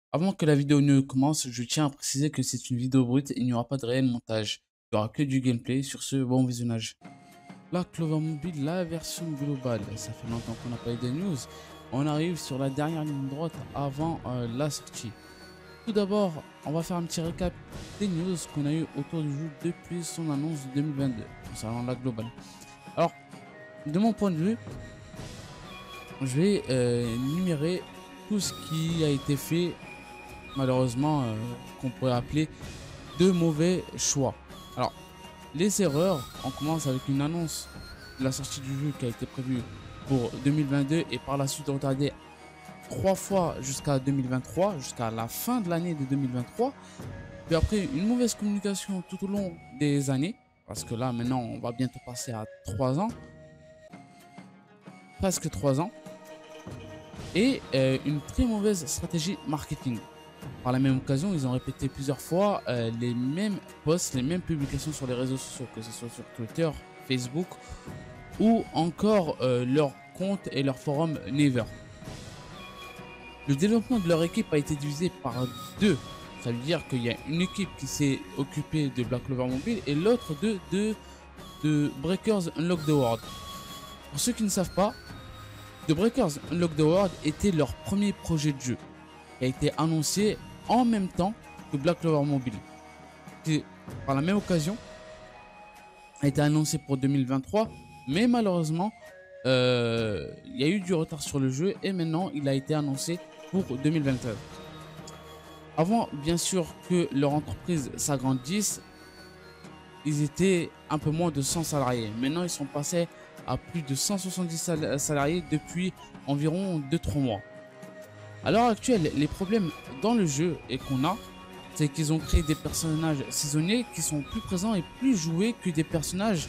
Avant que la vidéo ne commence, je tiens à préciser que c'est une vidéo brute et il n'y aura pas de réel montage. Il n'y aura que du gameplay. Sur ce, bon visionnage. Là, Clover Mobile, la version globale. Ça fait longtemps qu'on n'a pas eu de news. On arrive sur la dernière ligne droite avant la sortie. Tout d'abord, on va faire un petit récap des news qu'on a eu autour du jeu depuis son annonce de 2022, concernant la globale. Alors, de mon point de vue, je vais numérer tout ce qui a été fait malheureusement qu'on pourrait appeler de mauvais choix. Alors, les erreurs, on commence avec une annonce de la sortie du jeu qui a été prévue pour 2022 et par la suite retardée 3 fois jusqu'à 2023, jusqu'à la fin de l'année de 2023. Puis après, une mauvaise communication tout au long des années, parce que là maintenant on va bientôt passer à 3 ans, presque 3 ans, et une très mauvaise stratégie marketing. Par la même occasion, ils ont répété plusieurs fois les mêmes posts, les mêmes publications sur les réseaux sociaux, que ce soit sur Twitter, Facebook ou encore leur compte et leur forum Never. Le développement de leur équipe a été divisé par deux. Ça veut dire qu'il y a une équipe qui s'est occupée de Black Clover Mobile et l'autre de Breakers Unlock the World. Pour ceux qui ne savent pas, The Breakers Unlock the World était leur premier projet de jeu qui a été annoncé en même temps que Black Clover Mobile. Qui, par la même occasion, a été annoncé pour 2023, mais malheureusement, il y a eu du retard sur le jeu et maintenant il a été annoncé pour 2023. Avant, bien sûr, que leur entreprise s'agrandisse, ils étaient un peu moins de 100 salariés. Maintenant, ils sont passés à plus de 170 salariés depuis environ 2-3 mois. À l'heure actuelle, les problèmes dans le jeu et qu'on a, c'est qu'ils ont créé des personnages saisonniers qui sont plus présents et plus joués que des personnages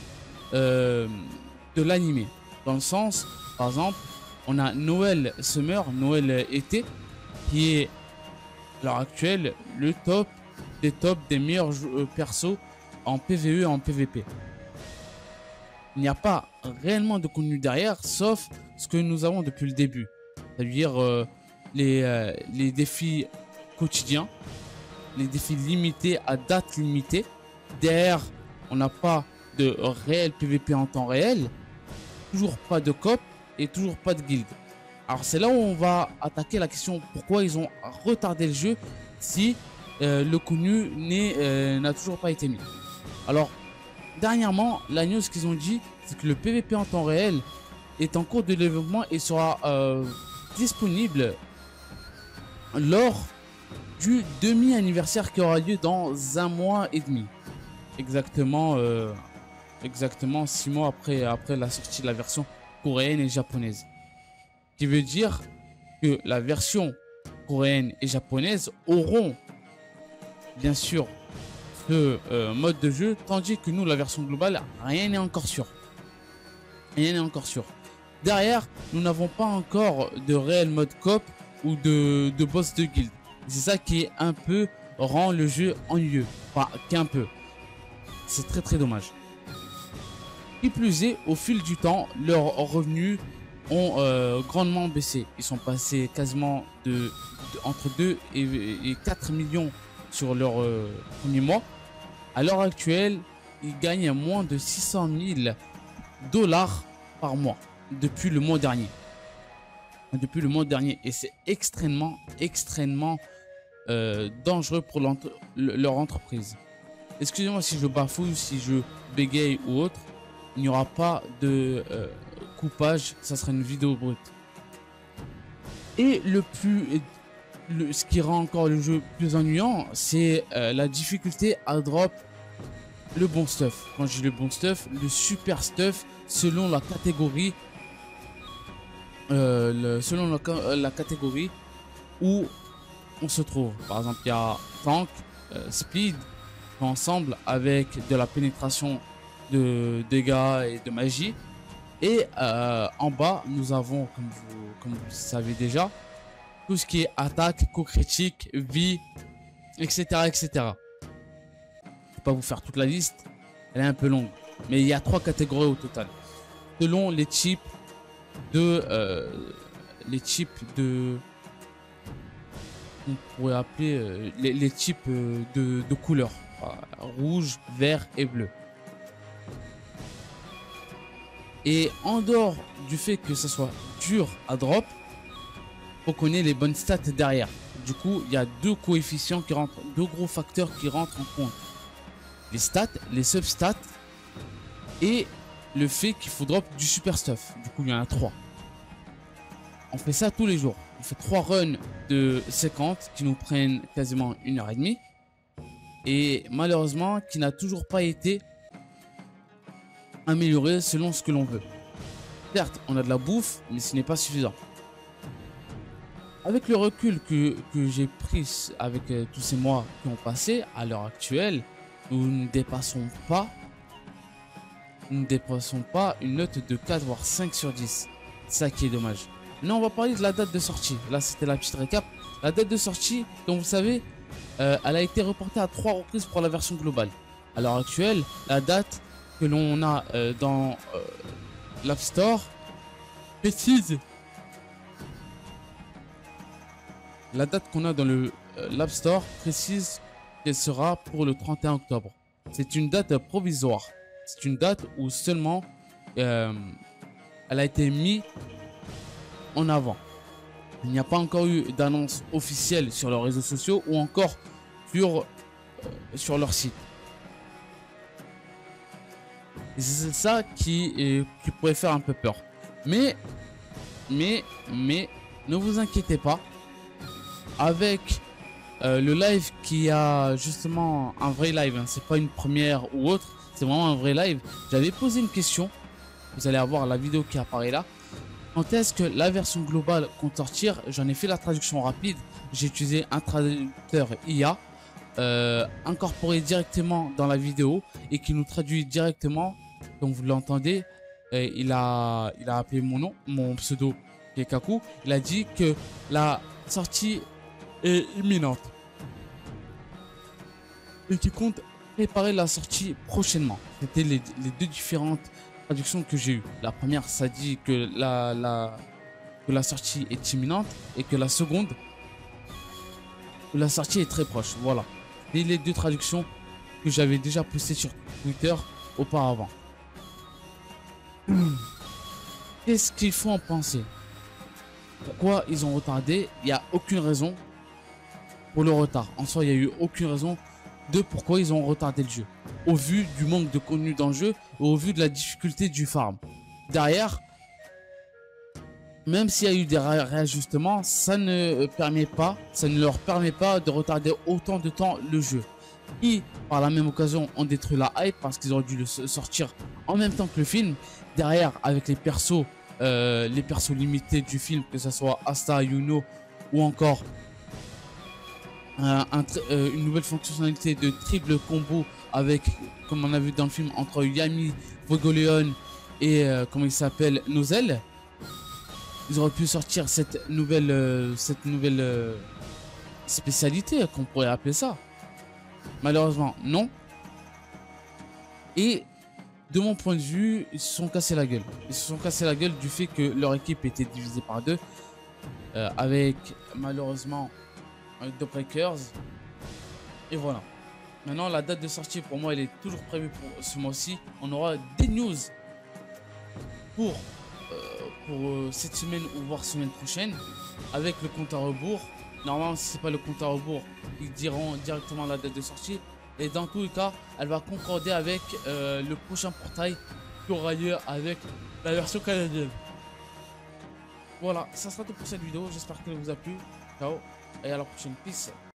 de l'animé. Dans le sens, par exemple, on a Noël Summer, Noël été, qui est à l'heure actuelle le top des meilleurs persos en PvE et en PvP. Il n'y a pas réellement de contenu derrière, sauf ce que nous avons depuis le début. C'est-à-dire les défis quotidiens, les défis limités à date limitée. Derrière, on n'a pas de réel PVP en temps réel, toujours pas de coop et toujours pas de guild. Alors c'est là où on va attaquer la question pourquoi ils ont retardé le jeu si le contenu n'a toujours pas été mis. Alors dernièrement, la news qu'ils ont dit, c'est que le PVP en temps réel est en cours de développement et sera disponible lors du demi-anniversaire qui aura lieu dans 1 mois et demi. Exactement 6 mois après la sortie de la version coréenne et japonaise. Ce qui veut dire que la version coréenne et japonaise auront bien sûr ce mode de jeu, tandis que nous, la version globale, rien n'est encore sûr. Rien n'est encore sûr. Derrière, nous n'avons pas encore de réel mode coop ou de boss de guild. C'est ça qui est un peu rend le jeu ennuyeux. Enfin, qu'un peu. C'est très très dommage. Qui plus est, au fil du temps, leurs revenus ont grandement baissé. Ils sont passés quasiment entre 2 et 4 millions sur leur premier mois. À l'heure actuelle, ils gagnent moins de 600 000 dollars par mois depuis le mois dernier. Et c'est extrêmement dangereux pour leur entreprise. Excusez-moi si je bafouille, si je bégaye ou autre. Il n'y aura pas de coupage, ça sera une vidéo brute. Et ce qui rend encore le jeu plus ennuyant, c'est la difficulté à drop le bon stuff. Quand je dis le bon stuff, le super stuff selon la catégorie, la catégorie où on se trouve. Par exemple, il y a tank, speed, ensemble avec de la pénétration de dégâts et de magie. Et en bas, nous avons, comme vous le savez déjà, tout ce qui est attaque, coup critique, vie, etc. etc. Je ne vais pas vous faire toute la liste, elle est un peu longue. Mais il y a 3 catégories au total. Selon les types de qu'on pourrait appeler les types de couleurs. Voilà, rouge, vert et bleu. Et en dehors du fait que ça soit dur à drop, faut qu'on ait les bonnes stats derrière. Du coup, il y a deux coefficients qui rentrent, deux gros facteurs qui rentrent en compte. Les stats, les substats et le fait qu'il faut drop du super stuff. Du coup, il y en a 3. On fait ça tous les jours. On fait 3 runs de 50 qui nous prennent quasiment 1h30. Et malheureusement, qui n'a toujours pas été amélioré selon ce que l'on veut. Certes, on a de la bouffe, mais ce n'est pas suffisant. Avec le recul que j'ai pris avec tous ces mois qui ont passé, à l'heure actuelle, nous ne dépassons pas une note de 4 voire 5 sur 10. C'est ça qui est dommage. Maintenant, on va parler de la date de sortie. Là, c'était la petite récap. La date de sortie, comme vous savez, elle a été reportée à 3 reprises pour la version globale. À l'heure actuelle, la date que l'on a dans l'App Store précise. La date qu'on a dans l'App Store précise qu'elle sera pour le 31 octobre. C'est une date provisoire. C'est une date où seulement elle a été mise en avant. Il n'y a pas encore eu d'annonce officielle sur leurs réseaux sociaux ou encore sur leur site. Et c'est ça qui pourrait faire un peu peur. Mais ne vous inquiétez pas. Avec le live qui a justement un vrai live, hein, c'est pas une première ou autre, c'est vraiment un vrai live. J'avais posé une question, vous allez avoir la vidéo qui apparaît là. Quand est-ce que la version globale compte sortir? J'en ai fait la traduction rapide. J'ai utilisé un traducteur IA incorporé directement dans la vidéo et qui nous traduit directement. Donc vous l'entendez, il a appelé mon nom, mon pseudo Kekaku. Il a dit que la sortie est imminente et qui compte préparer la sortie prochainement. C'était les deux différentes traductions que j'ai eues. La première, ça dit que la sortie est imminente et que la seconde, que la sortie est très proche. Voilà. Et les deux traductions que j'avais déjà postées sur Twitter auparavant. Qu'est-ce qu'il faut en penser? Pourquoi ils ont retardé? Il n'y a aucune raison pour le retard. En soi, il n'y a eu aucune raison de pourquoi ils ont retardé le jeu. Au vu du manque de contenu dans le jeu, au vu de la difficulté du farm. Derrière, même s'il y a eu des réajustements, ça ne leur permet pas de retarder autant de temps le jeu. Et par la même occasion, ont détruit la hype parce qu'ils auraient dû le sortir en même temps que le film. Derrière, avec les persos limités du film, que ce soit Asta, Yuno ou encore une nouvelle fonctionnalité de triple combo avec, comme on a vu dans le film, entre Yami, Vogoleon et comment il s'appelle, Nozel. Ils auraient pu sortir cette nouvelle spécialité, qu'on pourrait appeler ça. Malheureusement, non. Et de mon point de vue, ils se sont cassés la gueule. Ils se sont cassés la gueule du fait que leur équipe était divisée par deux. Avec malheureusement The Breakers. Et voilà. Maintenant, la date de sortie pour moi, elle est toujours prévue pour ce mois-ci. On aura des news pour cette semaine ou voire semaine prochaine avec le compte à rebours. Normalement, si c'est pas le compte à rebours, ils diront directement la date de sortie. Et dans tous les cas, elle va concorder avec le prochain portail qui aura lieu avec la version canadienne. Voilà, ça sera tout pour cette vidéo. J'espère qu'elle vous a plu. Ciao et à la prochaine. Peace.